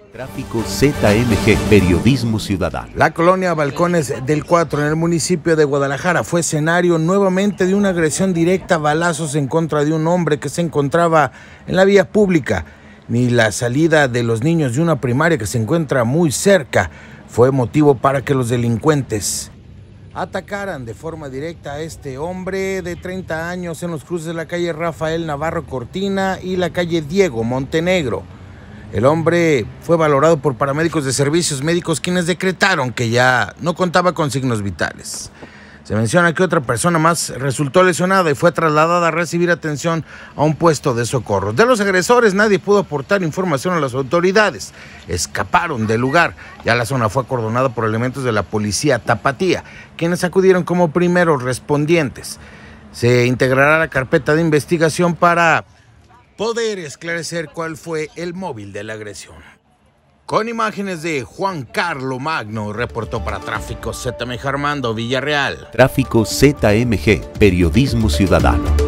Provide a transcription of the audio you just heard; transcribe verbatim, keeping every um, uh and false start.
Tráfico Z M G, Periodismo Ciudadano. La colonia Balcones del cuatro en el municipio de Guadalajara fue escenario nuevamente de una agresión directa a balazos en contra de un hombre que se encontraba en la vía pública. Ni la salida de los niños de una primaria que se encuentra muy cerca fue motivo para que los delincuentes atacaran de forma directa a este hombre de treinta años en los cruces de la calle Rafael Navarro Cortina y la calle Diego Montenegro. El hombre fue valorado por paramédicos de servicios médicos, quienes decretaron que ya no contaba con signos vitales. Se menciona que otra persona más resultó lesionada y fue trasladada a recibir atención a un puesto de socorro. De los agresores nadie pudo aportar información a las autoridades. Escaparon del lugar. Ya la zona fue acordonada por elementos de la policía tapatía, quienes acudieron como primeros respondientes. Se integrará la carpeta de investigación para poder esclarecer cuál fue el móvil de la agresión. Con imágenes de Juan Carlos Magno, reportó para Tráfico Z M G Armando Villarreal. Tráfico Z M G, Periodismo Ciudadano.